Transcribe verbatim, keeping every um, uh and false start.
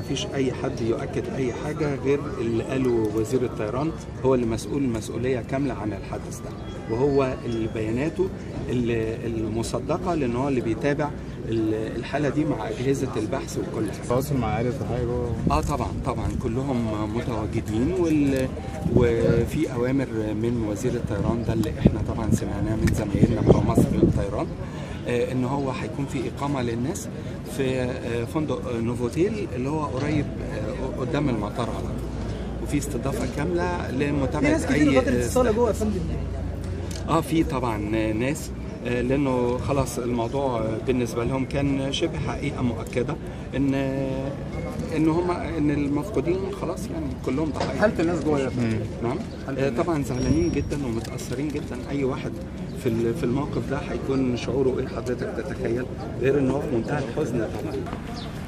فيش اي حد يؤكد اي حاجه غير اللي قاله وزير الطيران، هو اللي مسؤول مسؤوليه كامله عن الحدث ده، وهو اللي بياناته المصدقه، لان هو اللي بيتابع الحاله دي مع اجهزه البحث وكل حاجه. تواصل مع عائله الضحايا جوه؟ اه طبعا طبعا كلهم متواجدين، وال... وفي اوامر من وزير الطيران ده اللي احنا طبعا سمعناه من زمايلنا بتوع مصر للطيران، آه ان هو هيكون في اقامه للناس في آه فندق نوفوتيل اللي هو قريب آه قدام المطار على طول، وفي استضافه كامله لمتابعه في ناس كتير اي فتره اتصال جوه يا فندم. اه في طبعا ناس، لانه خلاص الموضوع بالنسبه لهم كان شبه حقيقه مؤكده ان ان هم ان المفقودين خلاص يعني كلهم ضحايا. حاله الناس جوه يا فندم؟ نعم طبعا زعلانين جدا ومتاثرين جدا. اي واحد في في الموقف ده هيكون شعوره ايه حضرتك تتخيل، غير ان هو في منتهى الحزن طبعا.